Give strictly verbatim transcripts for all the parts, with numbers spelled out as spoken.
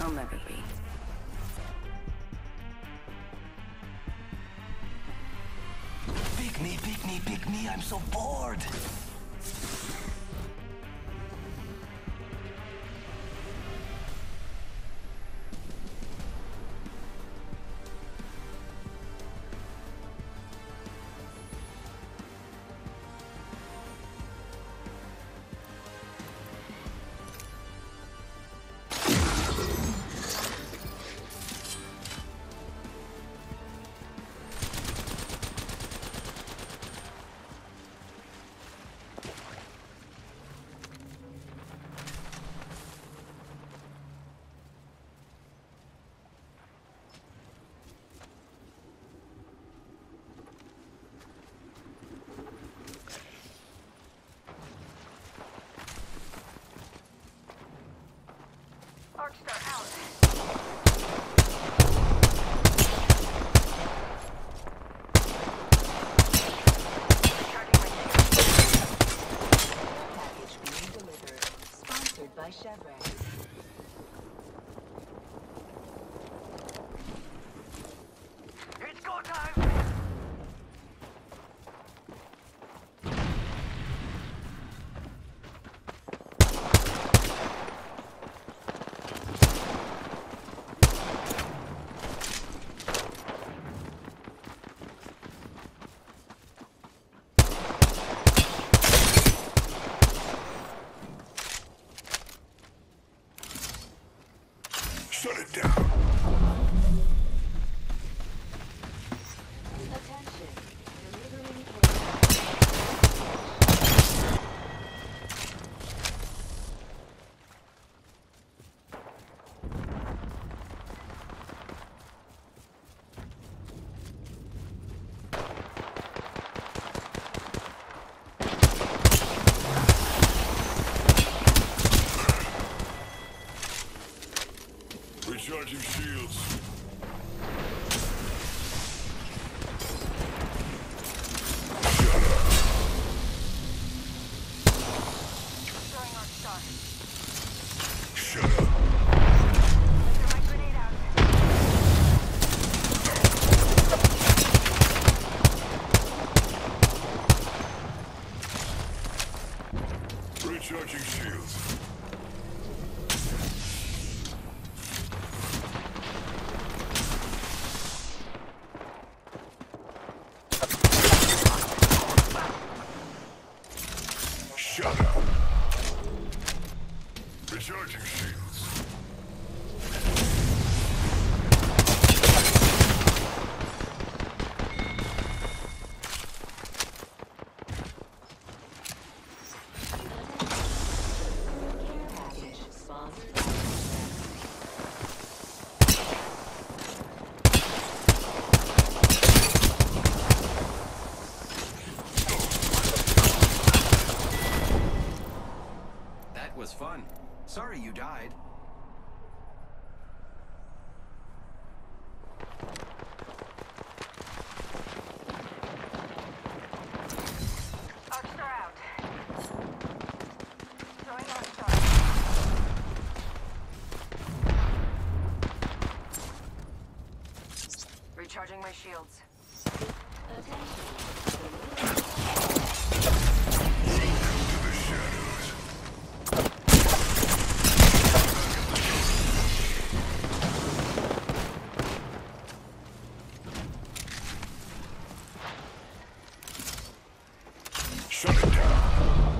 I'll never be. Pick me, pick me, pick me, I'm so bored! Arcstar out. Package being delivered. Sponsored by Chevron. It's go time! Shut it down. Attention. Delivering Recharging shields. Throwing Arcstar. Shut up. Throw my grenade out. Recharging shields. Shut up. Recharging shields. package sponsored. That was fun. Sorry you died. Arcstar out. Throwing Arcstar. Recharging my shields. Into the shadows. Shut it down.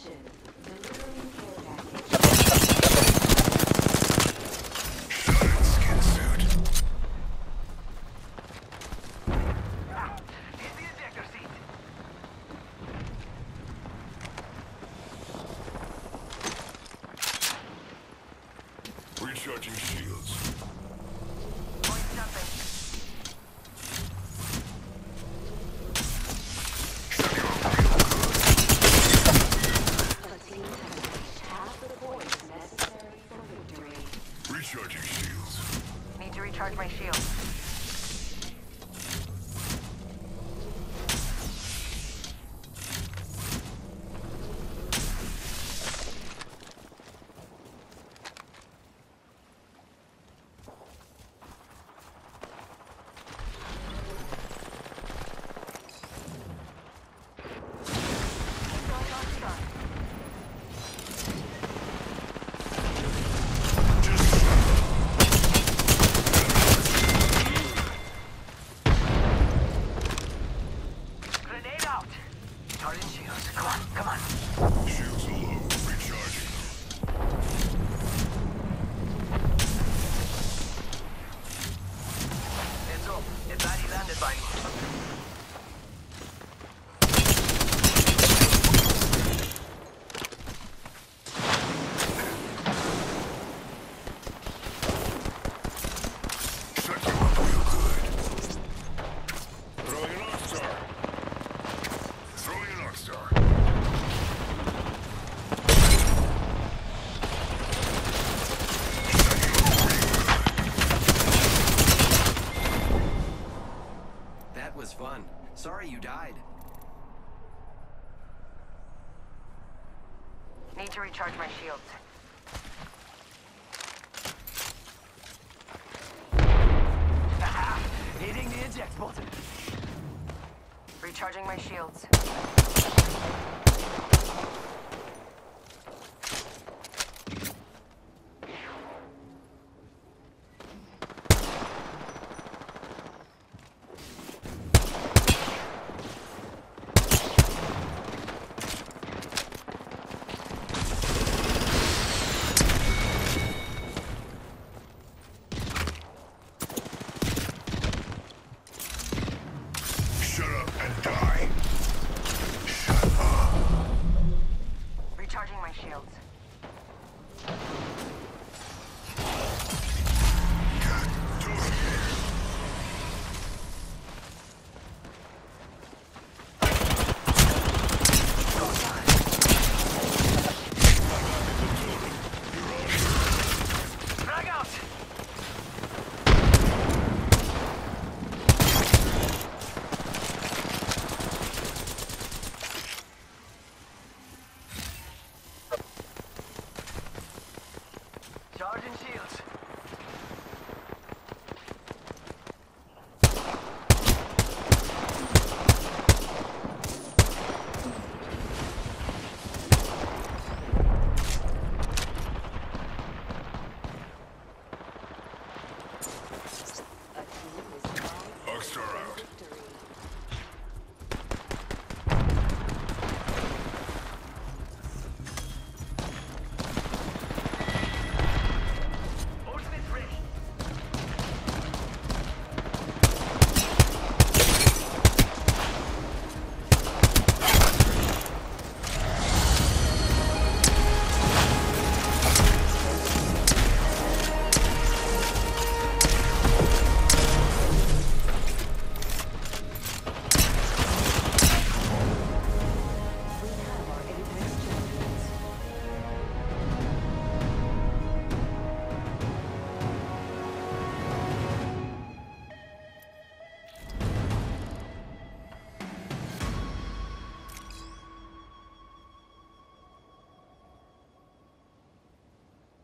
Attention. Delivering care package. Shut it, skin suit. Ah, here's the ejector seat. Recharging shields. Point something. The team has reached half the points necessary for victory. Recharging shields. Need to recharge my shield. Going on strike. Grenade out. Charging shields. Come on, come on. Shields are low. Recharging. It's up. It's already landed by me. Shut you up real good. Throwing an Arc Star. Throwing an Arc Star. That was fun. Sorry you died. Need to recharge my shields. Hitting the eject button. Recharging my shields. Shut up and die. Shut up. Recharging my shields. God, do it. Frag out! Charging shields.